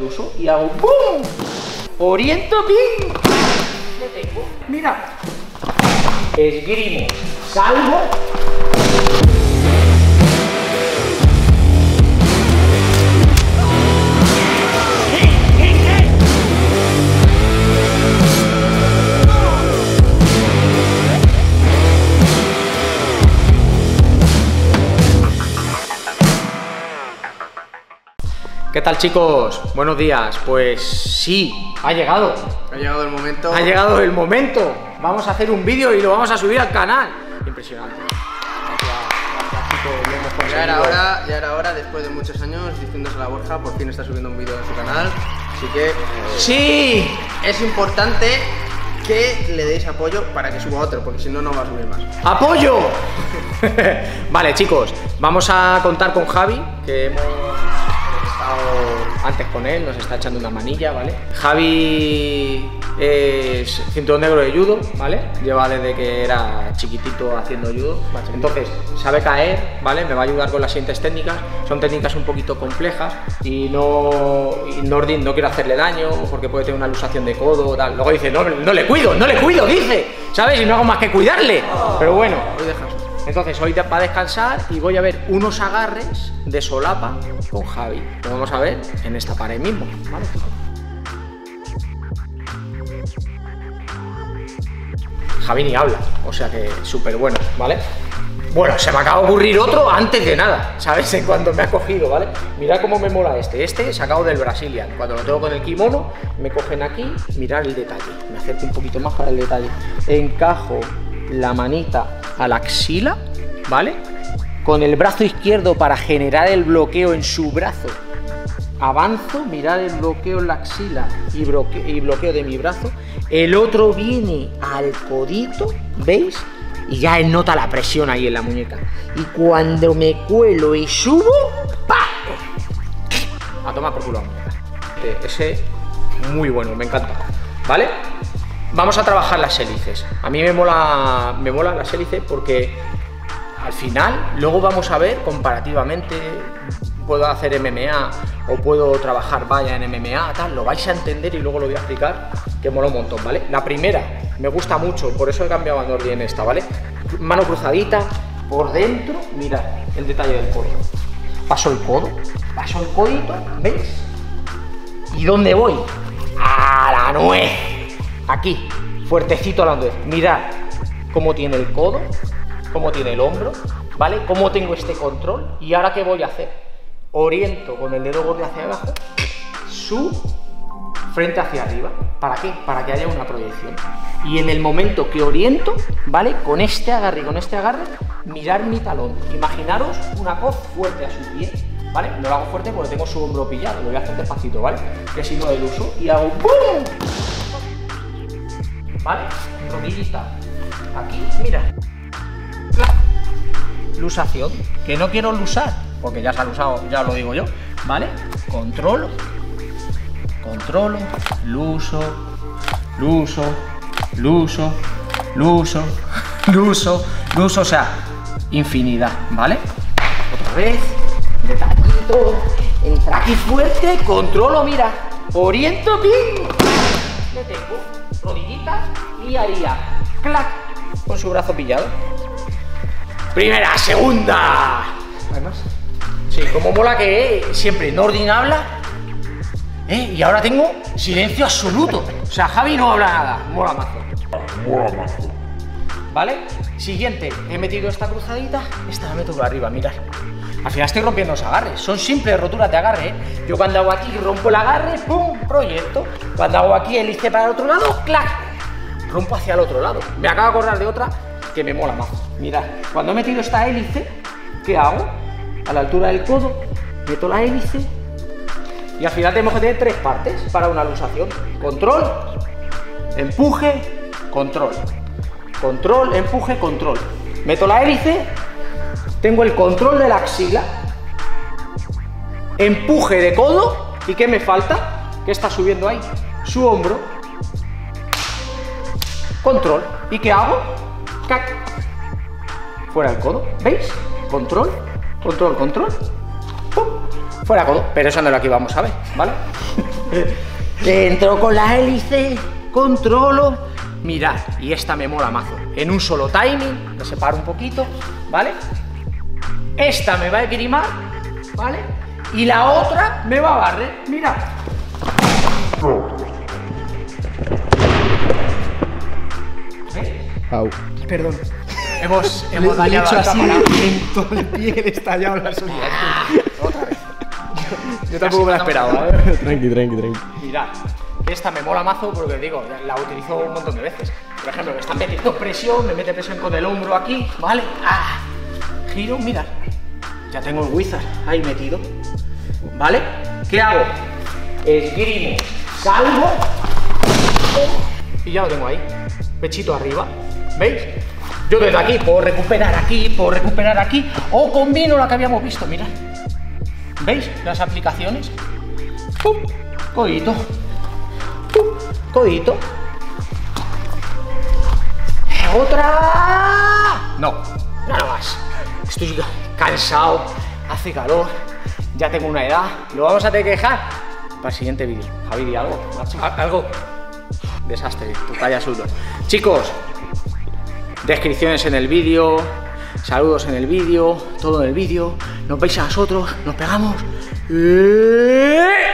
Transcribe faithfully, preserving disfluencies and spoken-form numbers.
el uso y hago ¡pum! Oriento, ¡pim! Le tengo, mira. Esgrimo, salgo. ¿Qué tal, chicos? Buenos días. Pues sí, ha llegado. Ha llegado el momento. Ha llegado el momento. Vamos a hacer un vídeo y lo vamos a subir al canal. Impresionante. Ya era hora, ya era hora, después de muchos años diciéndose a la Borja, por fin está subiendo un vídeo en su canal. Así que eh, sí, es importante que le deis apoyo para que suba otro, porque si no, no va a subir más. ¡Apoyo! Vale, chicos, vamos a contar con Javi, que hemos estado antes con él, nos está echando una manilla, ¿vale? Javi es cinturón negro de judo, ¿vale? Lleva desde que era chiquitito haciendo judo, entonces sabe caer, ¿vale? Me va a ayudar con las siguientes técnicas. Son técnicas un poquito complejas y no, y Nordin no quiero hacerle daño porque puede tener una luxación de codo o tal. Luego dice, no, no le cuido, no le cuido, dice, ¿sabes? Y no hago más que cuidarle, pero bueno. Hoy dejas. Entonces hoy va a descansar y voy a ver unos agarres de solapa con Javi. Lo vamos a ver en esta pared mismo, ¿vale? Javi ni habla, o sea que súper bueno, ¿vale? Bueno, se me acaba de ocurrir otro antes de nada, ¿sabes? En cuando me ha cogido, ¿vale? Mirad cómo me mola este. Este sacado del Brazilian. Cuando lo tengo con el kimono, me cogen aquí, mirad el detalle. Me acerco un poquito más para el detalle. Encajo la manita a la axila, ¿vale? Con el brazo izquierdo para generar el bloqueo en su brazo. Avanzo, mirad el bloqueo en la axila y bloqueo, y bloqueo de mi brazo. El otro viene al codito, ¿veis? Y ya él nota la presión ahí en la muñeca. Y cuando me cuelo y subo, ¡pa! A tomar por culo la muñeca. Ese, muy bueno, me encanta, ¿vale? Vamos a trabajar las hélices. A mí me mola, me mola las hélices porque al final, luego vamos a ver comparativamente, puedo hacer M M A o puedo trabajar valla en M M A, tal, lo vais a entender y luego lo voy a explicar, que mola un montón, ¿vale? La primera me gusta mucho, por eso he cambiado a Nordin en esta, ¿vale? Mano cruzadita, por dentro, mirad el detalle del codo. Paso el codo, paso el codito, ¿veis? ¿Y dónde voy? A la nuez. Aquí, fuertecito a la nuez. Mirad cómo tiene el codo, cómo tiene el hombro, ¿vale? Cómo tengo este control. Y ahora, ¿qué voy a hacer? Oriento con el dedo gordo hacia abajo, su frente hacia arriba. ¿Para qué? Para que haya una proyección. Y en el momento que oriento, ¿vale? Con este agarre y con este agarre, mirar mi talón. Imaginaros una coz fuerte a su pie, ¿vale? No lo hago fuerte porque tengo su hombro pillado, lo voy a hacer despacito, ¿vale? Que si no el uso y hago ¡pum! ¿Vale? Rodillita. Aquí, mira. Lusación. Que no quiero lusar, porque ya se ha lusado, ya lo digo yo, ¿vale? Controlo. Controlo. Luso. Luso. Luso. Luso. Luso. Luso. O sea, infinidad, ¿vale? Otra vez. Detallito. Entra aquí fuerte. Controlo, mira. Oriento, ¡pim! Le tengo. Rodillita y haría clac con su brazo pillado. Primera, segunda. ¿Hay más? Sí, como mola que eh, siempre Nordin habla, ¿eh? Y ahora tengo silencio absoluto. O sea, Javi no habla nada. Mola mazo. Mola mazo. ¿Vale? Siguiente, he metido esta cruzadita, esta la meto por arriba, mirad. Al final estoy rompiendo los agarres, son simples roturas de agarre, ¿eh? Yo cuando hago aquí rompo el agarre, ¡pum! Proyecto. Cuando hago aquí hélice para el otro lado, ¡clac! Rompo hacia el otro lado. Me acabo de acordar de otra que me mola más. Mirad, cuando he metido esta hélice, ¿qué hago? A la altura del codo, meto la hélice y al final tenemos que tener tres partes para una luxación. Control, empuje, control. Control, empuje, control. Meto la hélice, tengo el control de la axila, empuje de codo, ¿y qué me falta? ¿Qué está subiendo ahí? Su hombro. Control. ¿Y qué hago? ¡Cac! Fuera el codo. ¿Veis? Control, control, control. ¡Pum! fuera codo, pero eso no es lo que vamos a ver, ¿vale? Entro con la hélice, controlo, mirad, y esta me mola mazo. En un solo timing, me separo un poquito, ¿vale? Esta me va a esgrimar, ¿vale? Y la otra me va a barrer, mirad. ¿Eh? Au. Perdón. Hemos, hemos Le he dañado hecho la así cámara. en todo el pie que le he estallado las uñas. Otra vez. Yo tampoco me la esperaba, ¿eh? Tranqui, tranqui, tranqui. Mirad, esta me mola mazo porque digo, la utilizo un montón de veces. Por ejemplo, me están metiendo presión, me mete presión con el hombro aquí, ¿vale? Ah, giro, mirad. Ya tengo el Wizard ahí metido, ¿vale? ¿Qué hago? Esgrimo, salgo y ya lo tengo ahí. Pechito arriba, ¿veis? Yo desde aquí puedo recuperar aquí, puedo recuperar aquí, o combino la que habíamos visto, mirad. ¿Veis las aplicaciones? ¡Pum! Codito. ¡Pum! Codito. ¡Otra! No, nada más. Estoy cansado, hace calor, ya tengo una edad. Lo vamos a tener que dejar para el siguiente vídeo. Javi, ¿di algo? ¿Algo? Desastre, tu talla sudor. Chicos, descripciones en el vídeo, saludos en el vídeo, todo en el vídeo. Nos veis a nosotros, nos pegamos.